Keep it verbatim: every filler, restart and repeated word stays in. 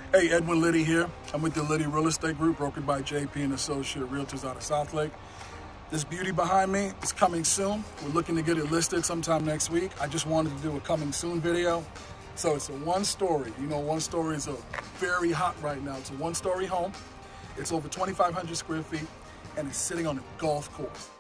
Hey, Edwin Liddy here. I'm with the Liddy Real Estate Group, brokered by J P and Associate Realtors out of South Lake. This beauty behind me is coming soon. We're looking to get it listed sometime next week. I just wanted to do a coming soon video. So it's a one story. You know, one story is a very hot right now. It's a one story home. It's over twenty-five hundred square feet and it's sitting on a golf course.